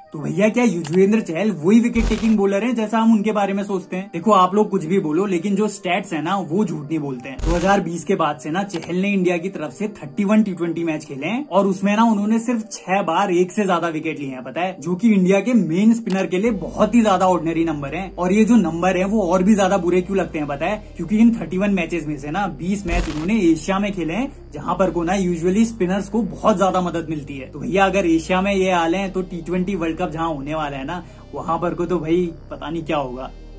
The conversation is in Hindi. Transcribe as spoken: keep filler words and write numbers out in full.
तो भैया क्या युजवेंद्र चहल वही विकेट टेकिंग बॉलर हैं जैसा हम उनके बारे में सोचते हैं? देखो आप लोग कुछ भी बोलो, लेकिन जो स्टैट्स है ना वो झूठ नहीं बोलते हैं। दो हज़ार बीस के बाद से ना चहल ने इंडिया की तरफ से इकतीस टी ट्वेंटी मैच खेले हैं और उसमें ना उन्होंने सिर्फ छह बार एक से ज्यादा विकेट लिए हैं, पता है, जो कि इंडिया के मेन स्पिनर के लिए बहुत ही ज्यादा ऑर्डिनरी नंबर है। और ये जो नंबर है वो और भी ज्यादा बुरे क्यों लगते हैं पता है? क्योंकि इन इकतीस मैचेस में से ना बीस मैच उन्होंने एशिया में खेले हैं, जहां पर को ना यूजुअली स्पिनर्स को बहुत ज्यादा मदद मिलती है। तो भैया अगर एशिया में ये हाल है तो टी ट्वेंटी वर्ल्ड कप जहां होने वाला है ना, वहां पर को तो भाई पता नहीं क्या होगा।